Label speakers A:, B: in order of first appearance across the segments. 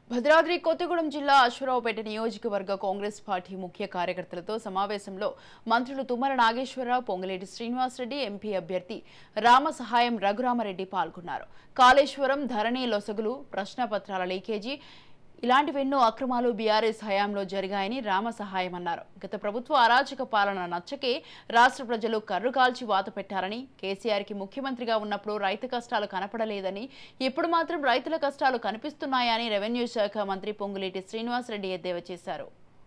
A: భద్రాద్రి కొత్తగూడెం జిల్లా అశ్వరావుపేట నియోజకవర్గ కాంగ్రెస్ పార్టీ ముఖ్య కార్యకర్తలతో సమావేశంలో మంత్రులు తుమ్మల నాగేశ్వరరావు, పొంగులేటి శ్రీనివాసరెడ్డి, ఎంపీ అభ్యర్థి రామసహాయం రఘురామరెడ్డి పాల్గొన్నారు. కాళేశ్వరం, ధరణి లొసగులు, ప్రశ్నపత్రాల లీకేజీ ఇలాంటివెన్నో అక్రమాలు బీఆర్ఎస్ హయాంలో జరిగాయని రామసహాయం అన్నారు. గత ప్రభుత్వ అరాచక పాలన నచ్చకే రాష్ట్ర ప్రజలు కర్రు కాల్చి వాత పెట్టారని, కేసీఆర్కి ముఖ్యమంత్రిగా ఉన్నప్పుడు రైతు కష్టాలు కనపడలేదని, ఇప్పుడు మాత్రం రైతుల కష్టాలు కనిపిస్తున్నాయని రెవెన్యూ శాఖ మంత్రి పొంగులేటి శ్రీనివాసరెడ్డి ఎద్దేవా చేశారు.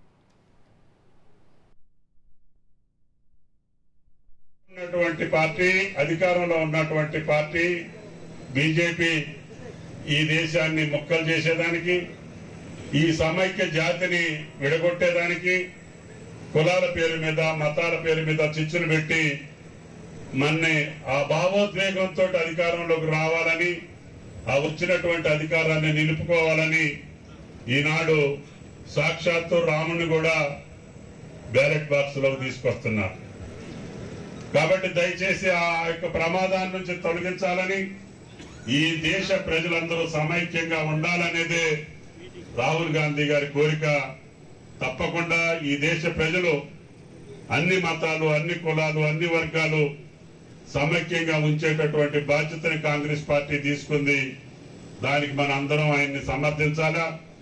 B: అధికారంలో ఉన్నటువంటి పార్టీ బీజేపీ ఈ దేశాన్ని మొక్కలు చేసేదానికి, ఈ సమైక్య జాతిని విడగొట్టేదానికి కులాల పేరు మీద, మతాల పేరు మీద చిచ్చులు పెట్టి మన్ని ఆ భావోద్వేగంతో అధికారంలోకి రావాలని, ఆ వచ్చినటువంటి అధికారాన్ని నిలుపుకోవాలని ఈనాడు సాక్షాత్తు రాముని కూడా బ్యాలెట్ బాక్స్ లోకి తీసుకొస్తున్నారు. కాబట్టి దయచేసి ఆ యొక్క ప్రమాదాల నుంచి తొలగించాలని, ఈ దేశ ప్రజలందరూ సమైక్యంగా ఉండాలనేదే రాహుల్ గాంధీ గారి కోరిక. తప్పకుండా ఈ దేశ ప్రజలు అన్ని మతాలు, అన్ని కులాలు, అన్ని వర్గాలు సమైక్యంగా ఉంచేటటువంటి బాధ్యతని కాంగ్రెస్ పార్టీ తీసుకుంది. దానికి మన అందరం ఆయన్ని సమర్థించాలా.